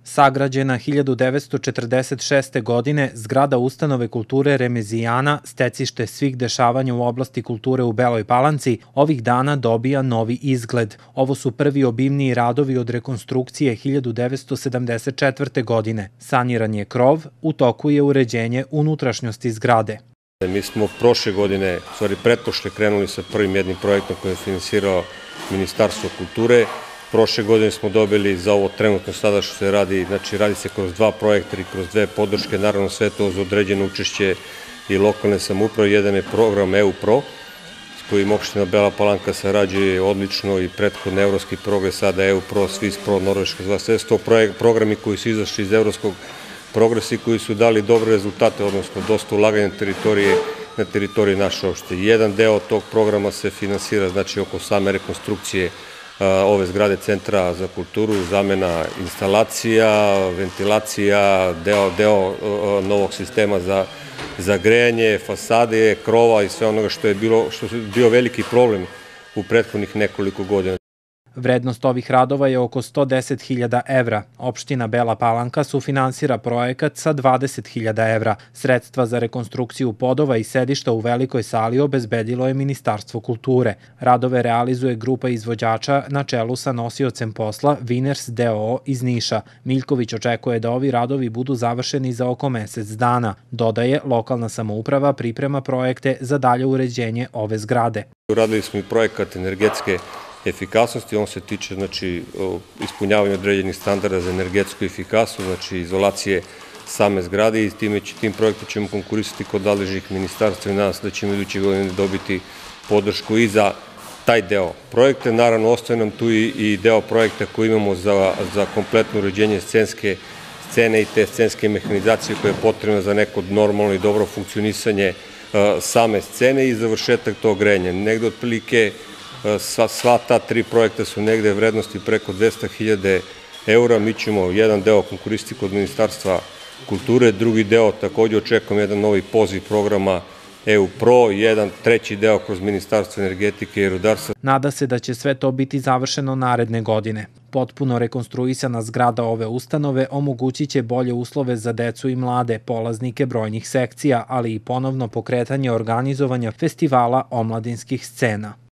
Sagrađena 1946. godine, zgrada ustanove kulture Remezijana, stecište svih dešavanja u oblasti kulture u Beloj Palanci, ovih dana dobija novi izgled. Ovo su prvi obimniji radovi od rekonstrukcije 1974. godine. Saniran je krov, u toku je uređenje unutrašnjosti zgrade. Mi smo prošle godine, u stvari pretprošle, krenuli sa prvim jednim projektom koji je finansirao Ministarstvo kulture. Prošle godine smo dobili za ovo trenutno sada što se radi, znači radi se kroz dva projekta i kroz dve podrške, naravno sve to uz određeno učešće i lokalne samouprave. Jedan je program EU Pro, s kojim opština Bela Palanka sarađuje odlično i prethodni evropski progres, sada EU Pro, Swiss Pro, Norveška, sve su to programi koji su izašli iz evropskog progresa i koji su dali dobre rezultate, odnosno dosta ulaganja na teritoriji naše opštine. Jedan deo tog programa se finansira, znači oko same rekonstrukcije ove zgrade Centra za kulturu, zamena instalacija, ventilacija, deo novog sistema za grejanje, fasade, krova i sve onoga što je bio veliki problem u prethodnih nekoliko godina. Vrednost ovih radova je oko 110.000 evra. Opština Bela Palanka sufinansira projekat sa 20.000 evra. Sredstva za rekonstrukciju podova i sedišta u velikoj sali obezbedilo je Ministarstvo kulture. Radove realizuje grupa izvođača na čelu sa nosiocem posla Winners d.o.o. iz Niša. Miljković očekuje da ovi radovi budu završeni za oko mesec dana. Dodaje, lokalna samouprava priprema projekte za dalje uređenje ove zgrade. Uradili smo i projekat energetske efikasnosti, on se tiče ispunjavanja određenih standarda za energetsku efikasnost, znači izolacije same zgrade i tim projektom ćemo konkurisati kod nadležnih ministarstva i nadam se da ćemo iduće godine dobiti podršku i za taj deo projekta. Naravno, ostaje nam tu i deo projekta koji imamo za kompletno uređenje scenske scene i te scenske mehanizacije koja je potrebna za neko normalno i dobro funkcionisanje same scene i završetak tog grejanja. Negde otprilike sva ta tri projekta su negde vrednosti preko 200.000 eura. Mi ćemo jedan deo konkurisiti kod Ministarstva kulture, drugi deo takođe očekujemo jedan novi poziv programa EU Pro i jedan treći deo kroz Ministarstvo energetike i rudarstva. Nada se da će sve to biti završeno naredne godine. Potpuno rekonstruisana zgrada ove ustanove omogućit će bolje uslove za decu i mlade, polaznike brojnih sekcija, ali i ponovno pokretanje organizovanja festivala omladinskih scena.